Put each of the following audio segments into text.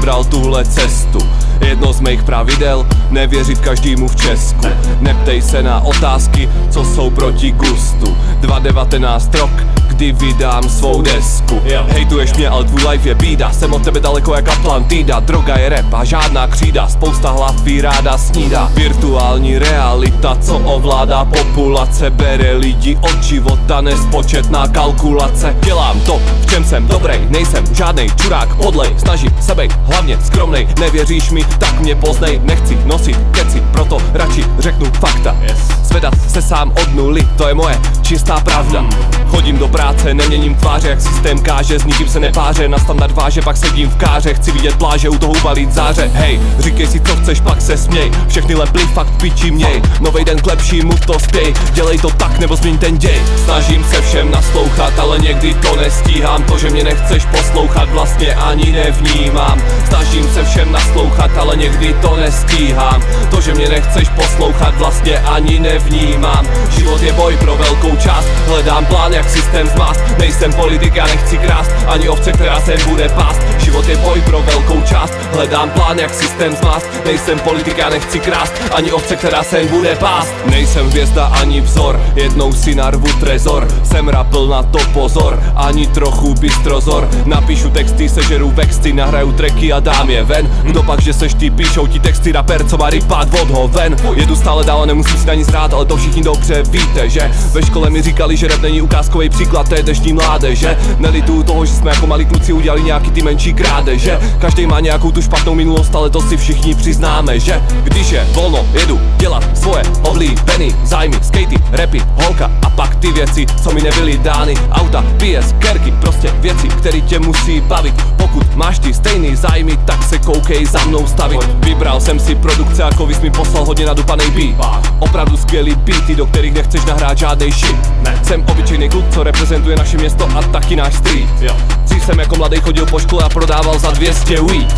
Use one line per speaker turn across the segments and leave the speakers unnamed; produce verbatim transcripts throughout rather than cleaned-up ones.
vybral tuhle cestu. Jedno z mých pravidel, nevěřit každému v Česku. Neptej se na otázky, co jsou proti gustu. dva devatenáct rok, kdy vydám svou desku. Hejtuješ mě, ale tvůj life je bída. Jsem od tebe daleko jak Atlantida. Droga je rap a žádná křída. Spousta hlav ví ráda snídá. Virtuální realita, co ovládá populace. Bere lidi od života, nespočetná kalkulace. Dělám to, v čem jsem dobrý. Nejsem žádnej čurák, podlej. Snažím se bejt hlavně skromnej. Nevěříš mi, tak mě poznej. Nechci nosit keci, proto radši řeknu fakta. Zvedat se sám od nuly, to je moje čistá pravda. Chodím do práce, neměním tváře, jak systém káže. S nikým se nepáře, na standard váže, pak sedím v káře. Chci vidět pláže, u toho ubalit záře. Hej, říkej si co chceš, pak se směj. Všechny leply fakt piči měj. Novej den k lepšímu to spěj. Dělej to tak, nebo změň ten děj. Snažím se všem naslouchat, ale někdy to nestíhám. To, že mě nechceš poslouchat, vlastně ani nevnímám. Snažím se všem naslouchat, ale někdy to nestíhám. To, že mě nechceš poslouchat, vlastně ani nevnímám. Život je boj pro velkou část. Hledám plán, jak systém zmást. Nejsem politik, já nechci krást, ani ovce, která se bude pást. Život je boj pro velkou část. Hledám plán, jak systém zmást. Nejsem politik, já nechci krást, ani ovce, která se bude pást. Nejsem hvězda ani vzor, jednou si narvu trezor. Jsem rapl, na to pozor, ani trochu bystrozor. Napíšu texty, sežeru vexty, nahraju tracky a dám je ven. Kdo pak, že seš ty, píšou ti texty, raper, co má rypát od hoven. Jedu stále dál a nemusím si na nic hrát, ale to všichni dobře víte, že ve škole mi říkali, že rap není ukázkový příklad té dnešní mládeže. Nelituju toho, že jsme jako malí kluci udělali nějaký ty menší krádeže. Každý má nějakou tu špatnou minulost, ale to si všichni přiznáme, že když je volno, jedu dělat svoje oblíbený zájmy, skatey, rapy, holka a pak ty věci, co mi nebyly dány. Auta, P S, kerky, prostě věci, které tě musí bavit. Pokud máš ty stejný zájmy, tak se koukej za mnou stavit. Vybral jsem si produkce, jako vys mi poslal hodně nadupanej beat. Opravdu skvělý beaty, do kterých nechceš nahrát žádnej shit. Jsem obyčejný kluk, co reprezentuje naše město a taky náš street. Dřív jsem jako mladý chodil po škole a prodával za dvě stě weed.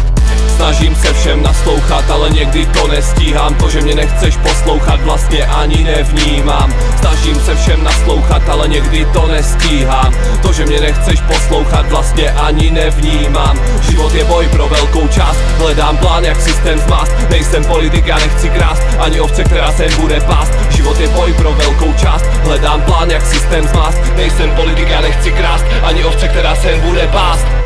Snažím se všem naslouchat, ale někdy to nestíhám. To, že mě nechceš poslouchat, vlastně ani nevnímám. Snažím se všem naslouchat, ale někdy to nestíhám. To, že mě nechceš poslouchat, vlastně ani nevnímám. Život je boj pro velkou část. Hledám plán, jak systém zmást. Nejsem politik, já nechci krást, ani ovce, která se bude pást. Život je boj pro velkou část. Hledám plán, jak systém zmást. Nejsem politik, já nechci krást, ani ovce, která se bude pást.